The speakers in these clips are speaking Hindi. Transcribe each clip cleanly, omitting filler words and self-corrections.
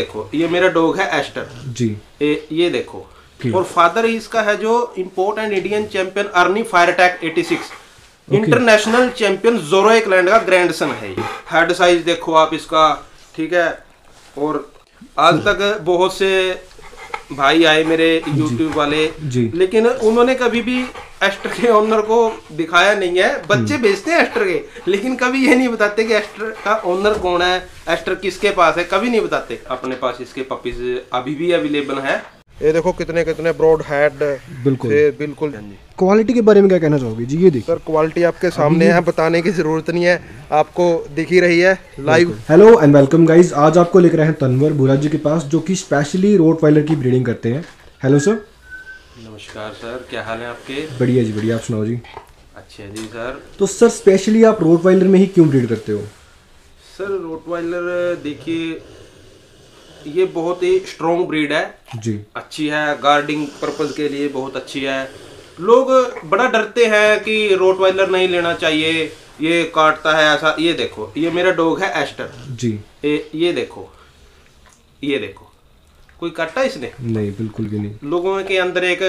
देखो ये मेरा डॉग है एस्टर जी। ये देखो। और फादर इसका है जो import and Indian champion Arnie fire attack 86 international champion Zoro Ekland का ग्रैंडसन है ये। हेड साइज देखो आप इसका, ठीक है। और आज तक बहुत से भाई आए मेरे यूट्यूब वाले जी। लेकिन उन्होंने कभी भी एस्टर के ओनर को दिखाया नहीं है। बच्चे बेचते हैं एस्टर के, लेकिन कभी ये नहीं बताते कि एस्टर का ओनर कौन है, एस्टर किसके पास है, कभी नहीं बताते। अपने पास इसके पपीज अभी भी अवेलेबल है। ये देखो कितने कितने ब्रॉड हेड। बिल्कुल। क्वालिटी के बारे में क्या कहना चाहोगे जी? ये देखिए सर क्वालिटी आपके सामने है, बताने की जरूरत नहीं है, आपको दिख ही रही है live. Hello and welcome guys. आज आपको लेकर आए हैं तनवर भूरा जी के पास, जो कि स्पेशली रोटवाइलर की ब्रीडिंग करते हैं। Hello sir. नमस्कार सर, क्या हाल है आपके? बढ़िया जी बढ़िया, आप सुनाओ जी। अच्छा जी सर। तो सर स्पेशली आप रोटवाइलर में ही क्यों ब्रीड करते हो? सर रोटवाइलर देखिए ये बहुत ही स्ट्रॉन्ग ब्रीड है जी। अच्छी है, गार्डिंग पर्पज के लिए बहुत अच्छी है। लोग बड़ा डरते हैं कि रोटवाइलर नहीं लेना चाहिए, ये काटता है ऐसा। ये देखो ये मेरा डॉग है एस्टर जी। ये देखो कोई काटा इसने? नहीं बिल्कुल भी नहीं। लोगों के अंदर एक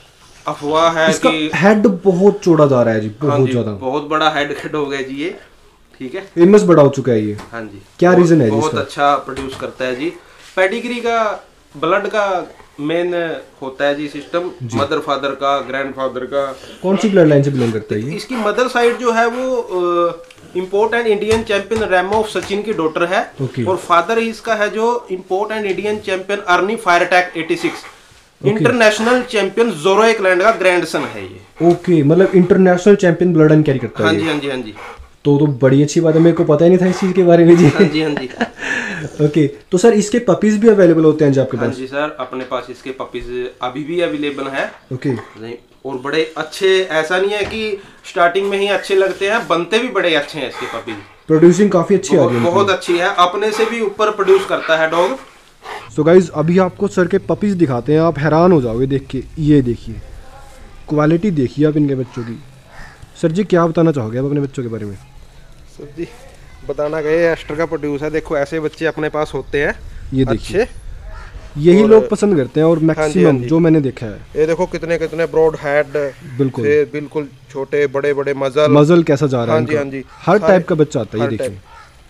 अफवाह है इसका कि हेड बहुत चौड़ा जा रहा है जी, बहुत ज्यादा। बहुत बड़ा हेड डॉग है जी ये, ठीक है। फेमस बड़ा हो चुका है ये। हाँ जी। क्या रीजन है जी? बहुत अच्छा प्रोड्यूस करता है जी। पेडिग्री का ब्लड का मेन होता है जी सिस्टम, मदर फादर का, ग्रैंडफादर का। कौन सी ब्लड लाइन से बिलोंग करता है ये? इसकी मदर साइड जो है वो import and Indian champion Remo of Sachin की डॉटर है। और फादर इसका है जो import and Indian champion Arnie fire attack 86 international champion Zoro Ekland का ग्रैंडसन है ये। ओके, मतलब international champion blood line carry करता है। हाँ जी। तो बड़ी अच्छी बात है, मेरे को पता ही नहीं था इस चीज के बारे में जी। हाँ जी। ओके, तो सर इसके पपीज भी अवेलेबल होते हैं जी आपके पास? हाँ जी सर, अपने पास इसके पपीज अभी भी अवेलेबल है। ओके। नहीं, और बड़े अच्छे, ऐसा नहीं है कि स्टार्टिंग में ही अच्छे लगते हैं, बनते भी बड़े अच्छे हैं इसके पपीज। प्रोड्यूसिंग काफी अच्छी आ रही है, बहुत अच्छी है, अपने से भी ऊपर प्रोड्यूस करता है डॉग। सो गाइज अभी आपको सर के पपीज दिखाते हैं, आप हैरान हो जाओगे देख के। ये देखिए क्वालिटी, देखिए आप इनके बच्चों की। सर जी क्या बताना चाहोगे आप अपने बच्चों के बारे में? सर जी बताना गए एस्टर का प्रोड्यूस है। देखो ऐसे बच्चे अपने पास होते हैं, ये देखिए यही लोग पसंद करते हैं और मैक्सिमम जो मैंने देखा है। ये देखो कितने कितने ब्रॉड हेड, बिल्कुल छोटे बड़े बड़े मजल कैसा जा रहा है। हाँ जी हर टाइप का बच्चा आता है। ये देखिए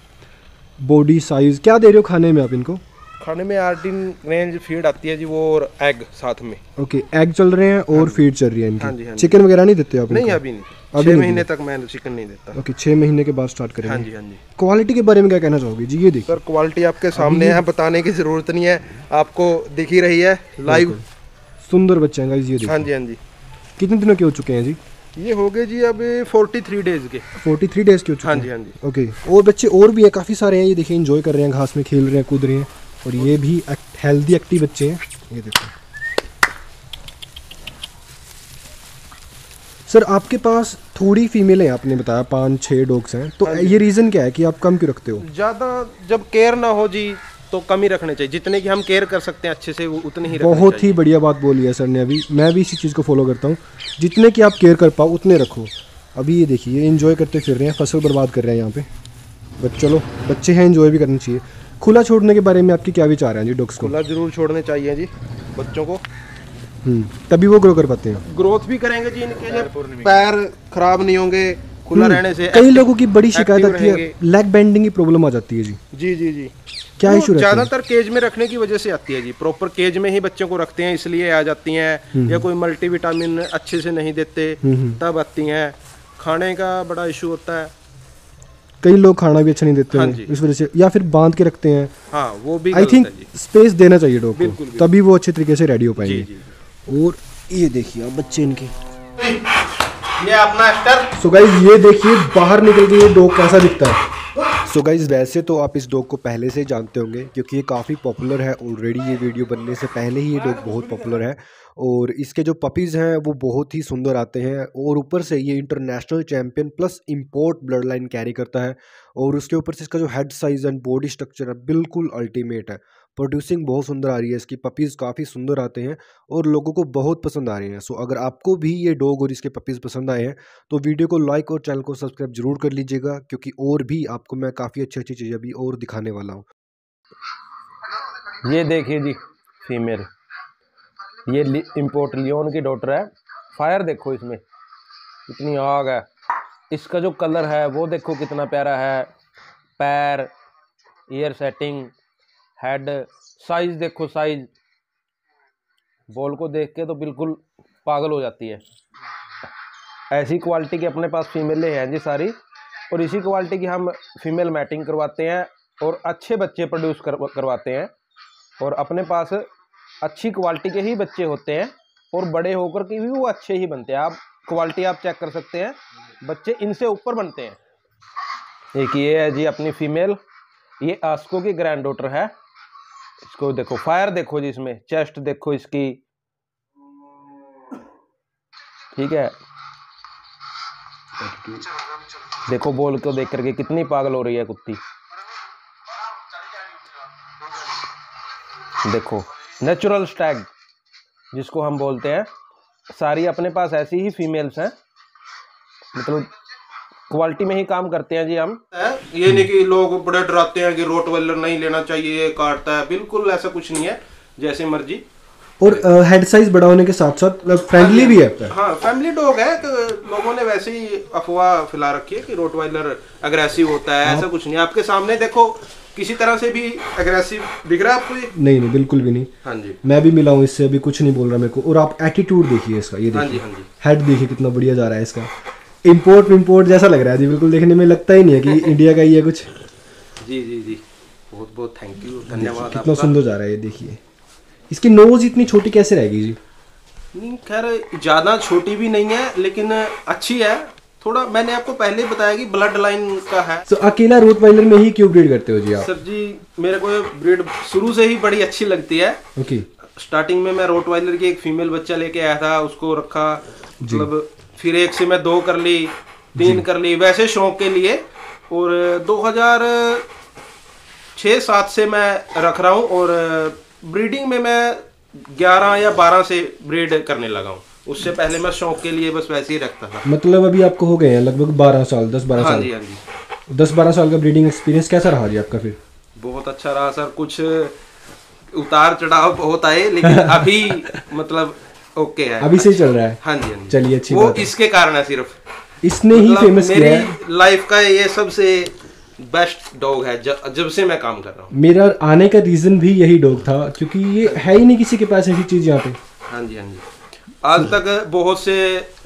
बॉडी साइज। क्या दे रहे हो खाने में आप इनको? खाने में 18 रेंज फीड आती है जी वो, और एग साथ में। ओके, एग चल रहे हैं और फीड चल रही है इनकी। हाँ जी। चिकन वगैरह नहीं देते आप? नहीं अभी नहीं, 6 महीने तक मैं चिकन नहीं देता। ओके, 6 महीने के बाद स्टार्ट करेंगे। हाँ जी। क्वालिटी के बारे में क्या कहना चाहोगे जी? ये देखिए सर क्वालिटी आपके सामने है, बताने की जरूरत नहीं है, आपको दिख ही रही है लाइव। सुंदर बच्चे हैं गाइस, ये देखिए। हाँ जी। कितने दिनों के हो चुके हैं जी? ये हो गए जी अब 43 डेज के। 43 डेज के हो चुके हैं? हाँ जी। ओके, और बच्चे और भी है, काफ़ी सारे हैं। ये देखिए एंजॉय कर रहे हैं, घास में खेल रहे हैं, कूद रहे हैं, और ये भी हेल्दी एक्टिव बच्चे हैं। ये देखो सर आपके पास थोड़ी फीमेल है, आपने बताया 5-6 डॉग्स हैं, तो ये रीज़न क्या है कि आप कम क्यों रखते हो? ज़्यादा जब केयर ना हो जी तो कम ही रखने चाहिए, जितने की हम केयर कर सकते हैं अच्छे से उतने ही रखने बहुत ही बढ़िया बात बोली है सर ने अभी। मैं भी इसी चीज़ को फॉलो करता हूँ, जितने की आप केयर कर पाओ उतने रखो। अभी ये देखिए एंजॉय करते फिर रहे हैं, फसल बर्बाद कर रहे हैं यहाँ पे। बट चलो बच्चे हैं, एंजॉय भी करना चाहिए। खुला छोड़ने के बारे में आपके क्या विचार हैं जी डॉग्स को? खुला जरूर छोड़ने चाहिए जी बच्चों को, तभी वो ग्रो कर पाते हैं। ग्रोथ भी करेंगे जी, इनके पैर खराब नहीं होंगे खुला रहने से। कई लोगों की बड़ी शिकायत आती है, लेग बेंडिंग की प्रॉब्लम आ जाती है जी। जी। क्या इशू रहता है? ज्यादातर केज में रखने की वजह से आती है जी, प्रॉपर केज में ही बच्चों को रखते हैं इसलिए आ जाती हैं। या कोई मल्टीविटामिन अच्छे से नहीं देते तब आती हैं। खाने का बड़ा इशू होता है, कई लोग खाना भी अच्छा नहीं देते हैं इस वजह से, या फिर बांध के रखते हैं। हाँ वो भी आई थिंक स्पेस देना चाहिए डॉग को, तभी वो अच्छे तरीके से रेडी हो पाएंगे। और ये देखिए आप बच्चे इनके, ये अपना एस्टर। सो गाइस ये देखिए बाहर निकल के ये डॉग कैसा दिखता है। सो गाइस वैसे तो आप इस डॉग को पहले से जानते होंगे क्योंकि ये काफ़ी पॉपुलर है ऑलरेडी। ये वीडियो बनने से पहले ही ये डॉग बहुत पॉपुलर है, और इसके जो पपीज़ हैं वो बहुत ही सुंदर आते हैं। और ऊपर से ये international champion plus import blood line carry करता है, और उसके ऊपर से इसका जो head size and body structure है बिल्कुल अल्टीमेट है। प्रोड्यूसिंग बहुत सुंदर आ रही है, इसकी पपीज़ काफ़ी सुंदर आते हैं और लोगों को बहुत पसंद आ रहे हैं। सो अगर आपको भी ये डॉग और इसके पपीज़ पसंद आए हैं तो वीडियो को लाइक और चैनल को सब्सक्राइब जरूर कर लीजिएगा, क्योंकि और भी आपको मैं काफ़ी अच्छी अच्छी चीज़ें भी और दिखाने वाला हूँ। ये देखिए जी फीमेल, ये इम्पोर्ट लियोन की डॉटर है। फायर देखो इसमें कितनी आग है। इसका जो कलर है वो देखो कितना प्यारा है। पैर, ईयर सेटिंग, हेड, साइज देखो, साइज बॉल को देख के तो बिल्कुल पागल हो जाती है। ऐसी क्वालिटी की अपने पास फीमेलें हैं जी सारी, और इसी क्वालिटी की हम फीमेल मैटिंग करवाते हैं और अच्छे बच्चे प्रोड्यूस करवाते हैं। और अपने पास अच्छी क्वालिटी के ही बच्चे होते हैं और बड़े होकर के भी वो अच्छे ही बनते हैं। आप क्वालिटी आप चेक कर सकते हैं, बच्चे इनसे ऊपर बनते हैं। एक ये है जी अपनी फीमेल, ये आस्को की ग्रैंड डॉटर है। इसको देखो, फायर देखो जी, इसमें चेस्ट देखो इसकी, ठीक है। देखो बॉल को देख करके कितनी पागल हो रही है कुत्ती। देखो नेचुरल स्टैग जिसको हम बोलते हैं, सारी अपने पास ऐसी ही फीमेल्स हैं, मतलब क्वालिटी में ही काम करते हैं जी हम। ये नहीं कि लोग बड़े डराते हैं कि रोटवाइलर नहीं लेना चाहिए, ये काटता है, बिल्कुल ऐसा कुछ नहीं है, जैसे मर्जी। और हेड साइज बड़ा होने के साथ साथ फ्रेंडली भी है। हाँ फैमिली डॉग है, तो लोगों ने वैसे ही अफवाह फैला रखी है कि रोटवाइलर अग्रेसिव होता है, ऐसा कुछ नहीं। आपके सामने देखो, किसी तरह से भी अग्रेसिव दिख रहा है आपको? नहीं नहीं बिल्कुल भी नहीं। हाँ जी, मैं भी मिला हूँ इससे, अभी कुछ नहीं बोल रहा मेरे को। और आप एटीट्यूड देखिए इसका, ये देखिए। हाँ जी, हाँ जी। हेड देखिए कितना बढ़िया जा रहा है इसका। इम्पोर्ट जैसा लग रहा है जी, बिल्कुल देखने में लगता ही नहीं है कि इंडिया का ही है कुछ। जी जी जी, बहुत बहुत थैंक यू, धन्यवाद। कितना सुंदर जा रहा है ये देखिए। इसकी नोज इतनी छोटी कैसे रहेगी जी? नहीं खैर ज़्यादा छोटी भी नहीं है, लेकिन अच्छी है थोड़ा। मैंने आपको पहले बताया कि ब्लड लाइन का है। तो अकेला रोटवाइलर में ही क्यों ब्रीड करते हो जी आप? सर जी मेरे को ये ब्रीड शुरू से ही बड़ी अच्छी लगती है। ओके। स्टार्टिंग में मैं रोटवाइलर की एक फीमेल बच्चा लेके आया था, उसको रखा, मतलब फिर एक से मैं 2 कर ली, 3 कर ली, वैसे शौक के लिए। और 2006-07 से मैं रख रहा हूँ, और ब्रीडिंग में मैं 11 या 12 से ब्रीड करने लगा हूँ। उससे पहले मैं शौक के लिए बस वैसे ही रखता था। मतलब अभी आपको हो गए हैं लगभग 12 साल, 10-12 साल? हाँ जी, हाँ जी। 10-12 साल का ब्रीडिंग एक्सपीरियंस कैसा रहा जी आपका फिर? बहुत अच्छा रहा सर, कुछ उतार चढ़ाव बहुत आए, लेकिन अभी मतलब ओके है, अभी सही चल रहा है। हाँ जी, हाँ जी। चलिए अच्छी वो बात है। इसके कारण है, सिर्फ इसने ही फेमस किया है। मेरी लाइफ का ये सबसे बेस्ट डॉग है जब से मैं काम कर रहा हूँ। मेरा आने का रीजन भी यही डॉग था, क्योंकि ये है ही नहीं किसी के पास ऐसी चीज यहाँ पे। हाँ जी, हाँ जी। आज तक बहुत से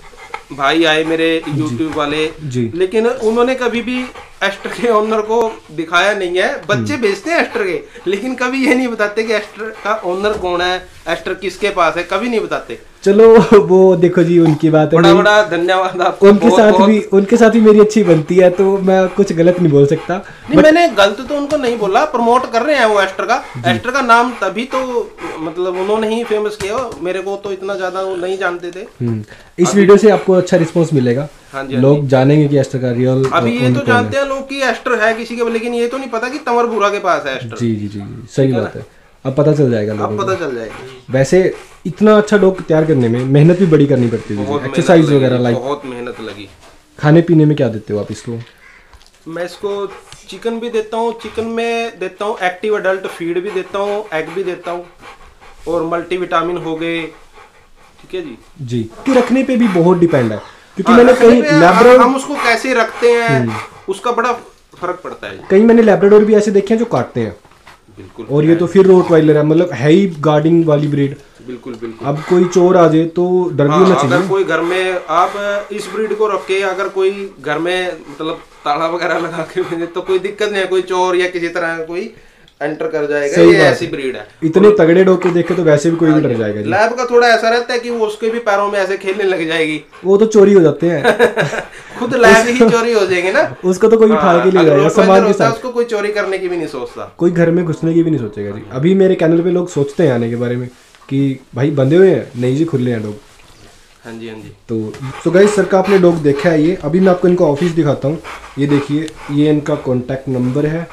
भाई आए मेरे यूट्यूब वाले जी, लेकिन उन्होंने कभी भी एस्टर के ओनर को दिखाया नहीं है। बच्चे बेचते हैं एस्टर के, लेकिन कभी ये नहीं बताते कि एस्टर का ओनर कौन है, एस्टर किसके पास है, कभी नहीं बताते। चलो वो देखो जी, उनकी बात है। बड़ा बड़ा धन्यवाद आपको। उनके साथ भी मेरी अच्छी बनती है, तो मैं कुछ गलत नहीं बोल सकता। नहीं, मैंने गलत तो उनको नहीं बोला, प्रमोट कर रहे हैं वो एस्टर का नाम, तभी तो मतलब उन्होंने ही फेमस किया। मेरे को तो इतना ज्यादा वो नहीं जानते थे। इस वीडियो से आपको अच्छा रिस्पॉन्स मिलेगा। हाँ जी, लोग जानेंगे कि एस्टर का रियल। अभी ये तो जानते हैं लोग कि एस्टर है किसी के, लेकिन ये तो नहीं पता कि तंवर भूरा के पास है एस्टर। जी जी जी, सही बात है। अब पता चल जाएगा लोगों को। अब पता चल जाएगा। वैसे इतना अच्छा डॉग तैयार करने में मेहनत भी बड़ी करनी पड़ती है, एक्सरसाइज वगैरह। लाइक बहुत मेहनत लगी। खाने पीने में क्या देते हो आप इसको? मैं इसको चिकन भी देता हूँ, चिकन में देता हूँ एक्टिव अडल्ट फीड भी देता हूँ, एग भी देता हूँ, और मल्टीविटामिन हो गए। ठीक है जी। जी, कि रखने पे भी बहुत डिपेंड है, क्योंकि मैंने कहीं लैब्राडोर, हम उसको कैसे रखते हैं उसका बड़ा फर्क पड़ता है। कहीं मैंने लैब्राडोर भी ऐसे देखे हैं जो काटते हैं। बिल्कुल। और ये तो फिर रोटवाइलर है, मतलब है ही गार्डिंग वाली ब्रीड। बिल्कुल बिल्कुल। अब कोई चोर आ जाए तो डर भी होना चाहिए। अगर कोई घर में आप इस ब्रीड को रख के अगर कोई घर में मतलब ताला वगैरह लगा के भेजे तो कोई दिक्कत नहीं है, कोई चोर या किसी तरह कोई एंटर कर जाएगा। ये ऐसी ब्रीड है। इतने तगड़े डॉग को देख के तो वैसे भी कोई भी डर जाएगा। लैब का थोड़ा ऐसा रहता है कि वो उसके भी पैरों में ऐसे खेलने लग जाएगी, वो तो चोरी हो जाते हैं। खुद लैब ही चोरी हो जाएंगे ना, उसको तो कोई उठा के ले जाएगा सामान के साथ। उसको कोई चोरी करने की भी नहीं सोचता, कोई घर में घुसने की भी नहीं सोचेगा जी। अभी मेरे चैनल पे लोग सोचते हैं आने के बारे में कि भाई बंधे हुए हैं, नहीं जी खुले हैं डॉग। हाँ जी, हाँ जी। तो गाइस सर का आपने डॉग देखा है ये। अभी मैं आपको इनका ऑफिस दिखाता हूँ। ये देखिए, ये इनका कॉन्टैक्ट नंबर है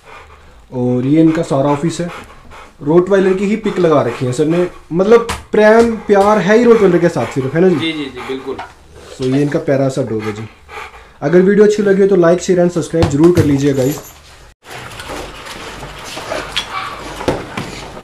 और ये इनका सारा ऑफिस है। रोटवाइलर की ही पिक लगा रखी है सर ने, मतलब प्रेम प्यार है ही रोटवाइलर के साथ सिर्फ, है ना जी? जी जी जी बिल्कुल। तो ये इनका प्यारा सा डॉग है जी। अगर वीडियो अच्छी लगी हो तो लाइक शेयर एंड सब्सक्राइब जरूर कर लीजिए गाइस।